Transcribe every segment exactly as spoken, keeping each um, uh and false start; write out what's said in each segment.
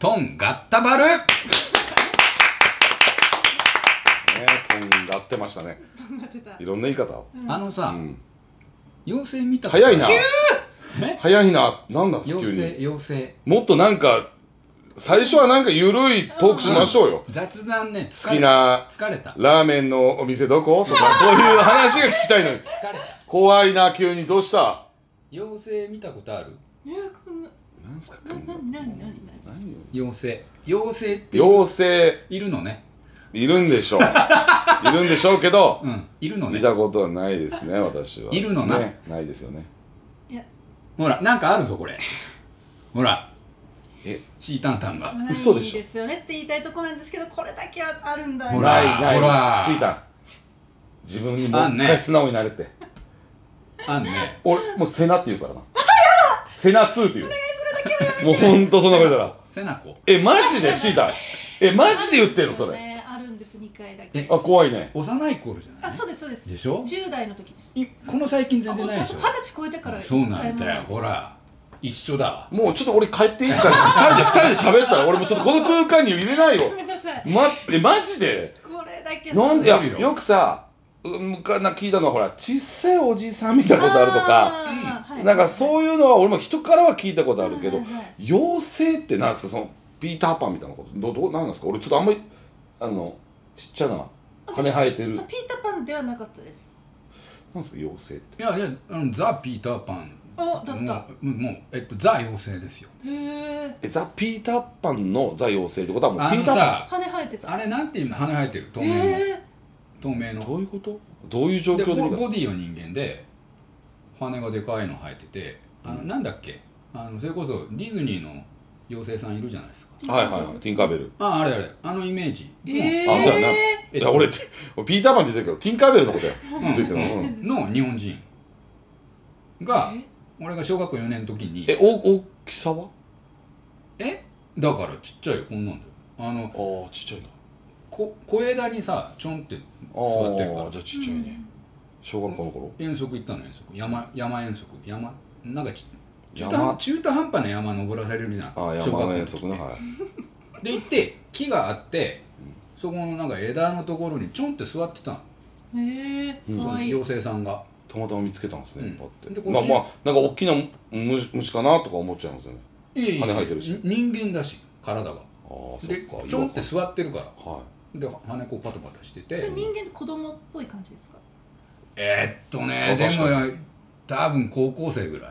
トンガッタバル。ね、 とんがってましたね。いろんな言い方。 あのさ、妖精見た。 早いな。早いな。なんなんですか急に。 妖精、妖精。 もっとなんか最初はなんかゆるいトークしましょうよ。 雑談ね。 好きな疲れたラーメンのお店どことかそういう話が聞きたいのに。 疲れた。 怖いな急に。どうした？ 妖精見たことある？ なんすか？ 妖精。妖精って妖精いるのね。 いるんでしょう。いるんでしょうけど、 うん、いるのね。 見たことはないですね、私は。 いるのな。 ね、ないですよね。 ほら、なんかあるぞこれ。ほら。 え、 シータンタンが。 嘘でしょ。 ですよねって言いたいとこなんですけど、これだけはあるんだよ。 ほら、 ない、 ほら。 シータン。自分にもう一回素直になれって。 あんね。 俺もうセナって言うからな。セナツーって言う。もうほんとそんなことだら。 セナコ。 え、マジでシータン。え、マジで言ってんのそれ。 あるんです、にかいだけ。 あ、怖いね。 幼い頃じゃない？ あ、そうですそうです。 でしょ？ じゅう代の時です。 この最近全然ないでしょ。 はたち超えてから。 そうなんだよ。ほら、一緒だわ。 もうちょっと俺帰っていいからふたりでふたりで喋ったら俺もちょっとこの空間に入れないよ。 ごめんなさい。 ま、え、マジで？ これだけ。 なんで、いや、よくさ、むかな聞いたのはほら小さいおじさん見たことあるとか、なんかそういうのは俺も人からは聞いたことあるけど、妖精ってなんですか？そのピーターパンみたいなこと、どどうなんですか？俺ちょっとあんまりあのちっちゃな羽生えてる。 そう、ピーターパンではなかったです。 なんですか妖精って？ いやいや、あのザ・ピーターパン。 あ、だった。 もうもうえっとザ妖精ですよ。 へえ。 え、ザ・ピーターパンのザ妖精ってことはもうピあのーターさ、 羽生えてた。 あれなんていうの？羽生えてる透明の。透明の。 どういうこと？どういう状況で？ ボボディは人間で羽がでかいの生えてて、あのなんだっけ？あのそれこそディズニーの妖精さんいるじゃないですか。 はいはいはい、ティンカーベル。 あ、あれあれ、あのイメージ。 えあ、そうやな。いや俺ピーターパンって言ってるけどティンカーベルのことや。ずっと言ってるの。 の日本人が俺が小学校よねんの時に。 え、お大きさは？ え？だからちっちゃいこんなんだよ。あのああ、ちっちゃいな。 こ小枝にさちょんって座ってるから。 ああ、じゃあちっちゃいね。小学校の頃？ 遠足行ったの遠足。山山遠足山なんかち中途中途半端な山登らされるじゃん。 ああ、山の遠足のはい。 で行って木があって、そこのなんか枝のところにちょんって座ってたの。 へえ。 その妖精さんが。 たまたま見つけたんですね。パッて。 ままあまあなんか大きな虫虫かなとか思っちゃいますよね。 いやいや、 羽生えてるし。 人間だし体が。 ああ、そっでか。 ちょんって座ってるから。 はい。 で羽こうパタパタしてて。 それ人間って子供っぽい感じですか？ えー、っとね、でも多分高校生ぐらい。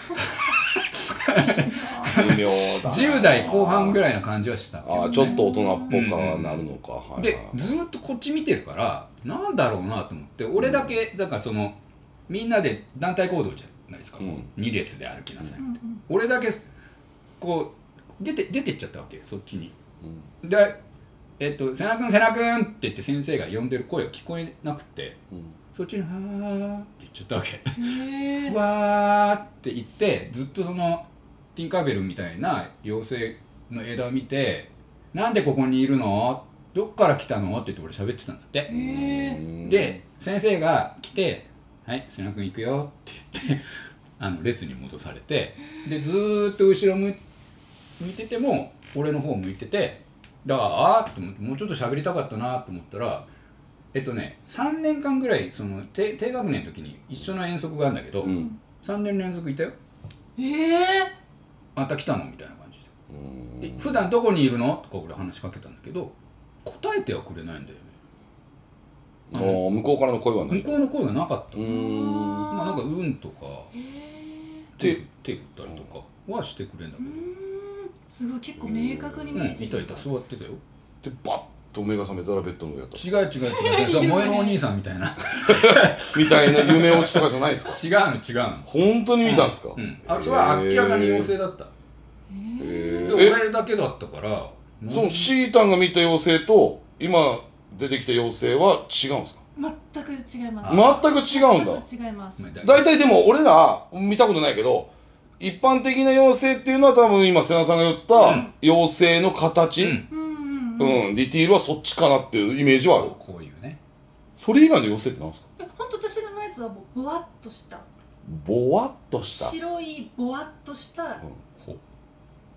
微妙だ。 じゅう代後半ぐらいな感じはした。 ああ、ちょっと大人っぽくなるのか。 でずっとこっち見てるからなんだろうなと思って、俺だけだからそのみんなで団体行動じゃないですか、うん、に列で歩きなさいって、うん、俺だけこう出て出てっちゃったわけそっちに、うん、でえっと「瀬名君瀬名君」って言って先生が呼んでる声が聞こえなくて、うん、そっちに「はー」って言っちゃったわけ。わーって言ってずっとそのティンカーベルみたいな妖精の枝を見て「なんでここにいるの？どこから来たの？」って言って俺喋ってたんだって。で先生が来て「はい瀬名君行くよ」って言ってあの列に戻されて、でずーっと後ろ向いてても俺の方向いてて、だからあーって思ってもうちょっと喋りたかったなと思ったら、えっとねさんねんかんぐらいその 低, 低学年の時に一緒の遠足があるんだけど、うん、さんねん連続いたよ。 ええー、また来たのみたいな感じで。で普段どこにいるのとか俺話しかけたんだけど答えてはくれないんだよね。 あ向こうからの声はない。 向こうの声がなかった。まあなんか「うん」とか手手振ったりとかはしてくれんだけど、 すごい結構明確に見えてる。 いたいた座ってたよ。 でバッと目が覚めたらベッドの上やった。 違う違う違うそう萌えのお兄さんみたいなみたいな夢落ちとかじゃないですか。 違うの違うの。 本当に見たんですか？ あそれは明らかに妖精だった。え俺だけだったから。 そのシータンが見た妖精と今出てきた妖精は違うんですか？ 全く違います。 全く違うんだ。 全く違います。 大体でも俺ら見たことないけど一般的な妖精っていうのは多分今瀬名さんが言った妖精の形、うんうん、ディティールはそっちかなっていうイメージはある。 こういうね。 それ以外の妖精って何ですか？ 本当私のやつはボワッとしたボワッとした白いボワッとした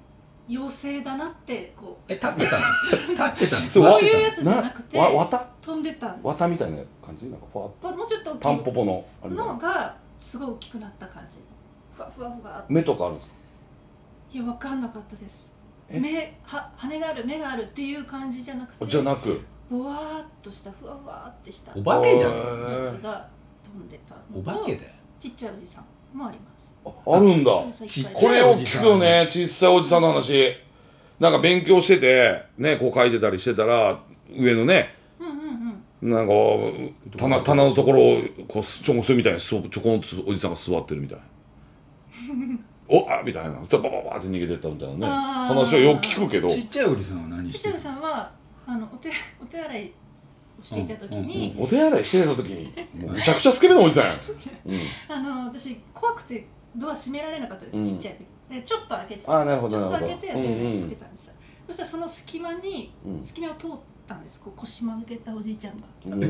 妖精だなってこうえ、立ってたの立ってたのそうそういうやつじゃなくてわ綿飛んでたんです。 綿みたいな感じなんかファもうちょっと大きいタンポポのあれだのがすごい大きくなった感じのふわふわふわって。 目とかあるんですか？ いや分かんなかったです。 え目は羽がある目があるっていう感じじゃなくて、 じゃなくぼわーっとしたふわふわってしたお化けじゃん。 へーやつが飛んでたのとお化けだよ。 ちっちゃいおじさんもあります。 ああるんだ。 ちっちゃいこれを聞くよね、小さいおじさんの話。なんか勉強しててね、こう書いてたりしてたら上のね、 うんうんうん。 なんか棚棚のところをこうちょこすみたいにそちょこんとおじさんが座ってるみたいな。おあみたいな、ババババって逃げてったみたいなねあー話をよく聞くけど。 ちっちゃいおじさんは何ちっちゃいおしてるじさんはあのお手お手洗いをしていた時に、 お手洗いしてた時にもうめちゃくちゃスケベなおじさんやん。うんあの私怖くてドア閉められなかったんですよ、 うんちっちゃい時でちょっと開けてあーなるほどちょっとなるほど開けてお手洗いしてたんですよ、そしたらその隙間に、 うん隙間を通ったんです。こう腰曲げたおじいちゃんがうん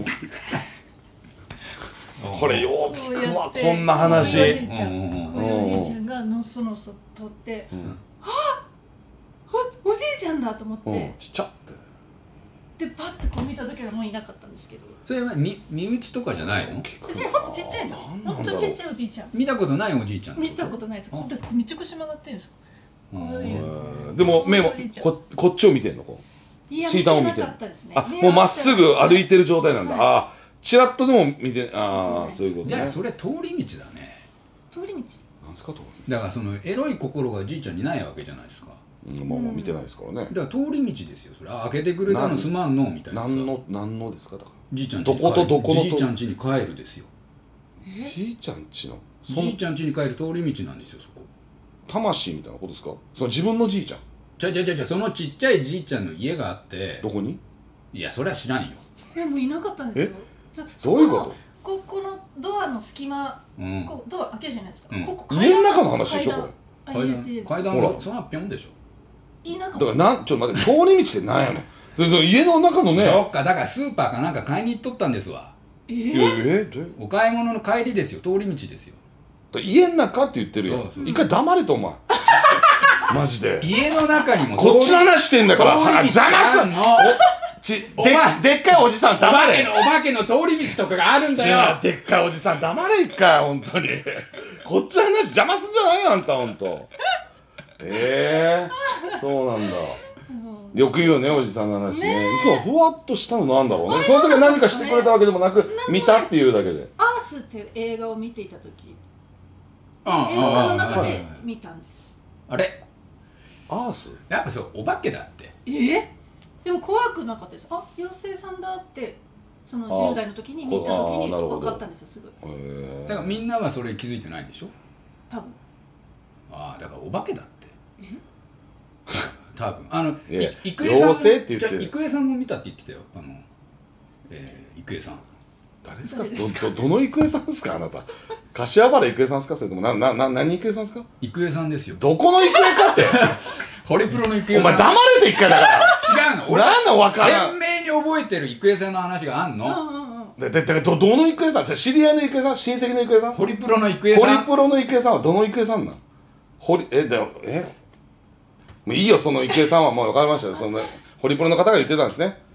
これよう聞くわこうやってこんな話。 こういうおじいちゃん、 うんうんうんこういうおじいちゃんがのそのそ通って、 うんおおじいちゃんだと思って、 うんちっちゃってでパッてこう見た時はもういなかったんですけど、 それは身身内とかじゃないの？ 聞く別にほんとちっちゃいんですよ。 なんなんだろうほんとちっちゃいおじいちゃん。 見たことないおじいちゃん。 見たことないです。こうやってめっちゃ腰曲がってるんですよ。 うんこういううんでも目もここっちを見てんのこう。 いやシータンを見てるなかったですね。 あもうまっすぐ歩いてる状態なんだ。 はいああちらっとでも見てああそういうことね。 じゃあそれ通り道だね。 通り道。 なんすかと。 だからそのエロい心がじいちゃんにないわけじゃないですか。 うんまあまあ見てないですからね。 だから通り道ですよ。それあ開けてくれたのすまんのみたいなさ。 何の何のですかだかじいちゃん家に帰るどことどこのとじいちゃん家に帰るですよ。 ら。じいちゃんちのそじいのちゃん家に帰る通り道なんですよそこ。 魂みたいなことですか。その自分のじいちゃんちゃちゃちゃちゃそのちっちゃいじいちゃんの家があってど。こに？ いやそれは知らんよ。 えもういなかったんですよ。じゃどういうこと？ ここのドアの隙間、 うん。 こうドア開けるじゃないですか。 うんここ家の中の話でしょこれ。 階階段あいいですいいです段階段ほらがそんなぴょんでしょ。 いなかった。 だからなんちょっと待って通り道ってなんやの。それその家の中のね。 どっかだからスーパーかなんか買いに行っとったんですわ。 えいやー、 えどういうお買い物の帰りですよ。通り道ですよ。 だから家の中って言ってるやんそうそう一回黙れとお前マジで家の中にもこっちの話してんだから通り道邪魔すんがあんの。 ちお前ででっかいおじさんお黙れ化けのお化けの通り道とかがあるんだいやよ。 でっかいおじさん黙れ一回本当にこっちの話邪魔すんじゃないよあんた本当ええそうなんだうんよく言うよねおじさんの話ねねそうふわっとしたのなんだろうねその時は何かしてくれたわけでもなく見たっていうだけでアースっていう映画を見ていた時、 うんうんうん映画の中ではい見たんですよ。 あれアースやっぱそうお化けだって。 えー、でも怖くなかったです。あ、妖精さんだってそのあじゅう代の時に見た時あーになるほど分かったんですよすぐ。 へえだからみんなはそれ気づいてないでしょ。 多分。 ああだからお化けだって。 え？ 多分あのいやい郁恵さんも妖精って言ってるじゃあ郁恵さんも見たって言ってたよ。あのえー郁恵さん。 誰ですか誰ですかどどどの郁恵さんですかあなた柏原郁恵さんですかそれともななな何郁恵さんですか郁恵さんですよ。 どこの郁恵かってホリプロの郁恵さん。 お前黙れて一回だから違うの。俺なんなんわからん鮮明に覚えてる郁恵さんの話があんの。 うんうんうん。 でででどどの郁恵さん知り合いの郁恵さん親戚の郁恵さんホホリプロの郁恵さん。 リプロの郁恵さんはどの郁恵さんなんホリえでもえもういいよその郁恵さんはもう分かりましたよそのホリプロの方が言ってたんですね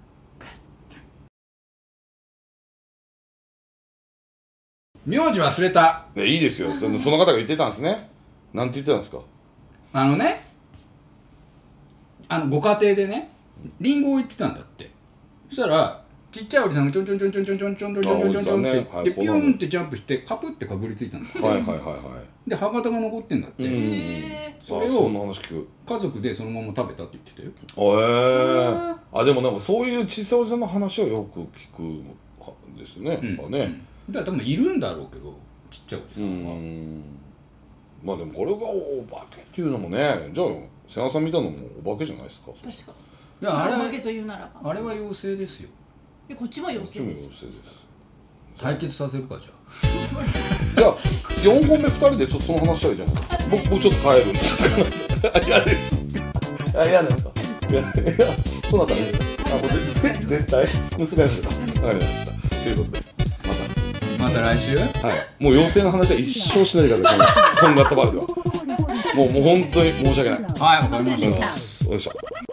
名字忘れた。 でいいですよそのその方が言ってたんですねなんて言ってたんですかあのねあのご家庭でねリンゴを言ってたんだって。そしたらちっちゃいおじさんがちょんちょんちょんちょんちょんちょんちょんちょんちょんちょんちょんちょんってでピュンってジャンプしてカプってかぶりついたんだって。 はいはいはいはいで歯型が残ってんだって。 うんえあそれをそんな話聞く家族でそのまま食べたって言ってたよ。 へえあでもなんかそういう小さいおじさんの話はよく聞くんですね、 うんやっぱね、 うんだから多分いるんだろうけどちっちゃいおじさうんは。 んまあでもこれがお化けっていうのもねじゃあ瀬名さん見たのもお化けじゃないですかー、確か。 いやあれはお化けというならば。 あれは妖精ですよ。 いやこっちもこっちも妖精です。 妖精です対決させるかじゃあ。 じゃあよんほんめふたりでちょっとその話したらいいじゃないですか僕僕ちょっと帰るんですあ嫌ですあ嫌ですかいやいやそうなったらいいですあもう絶絶対娘の人かわかりましたということでまたまた来週。 はい、もう妖精の話は一生しないでください。とんがったバルではもうもう本当に申し訳ない。 はい、わかりました。 よいしょ。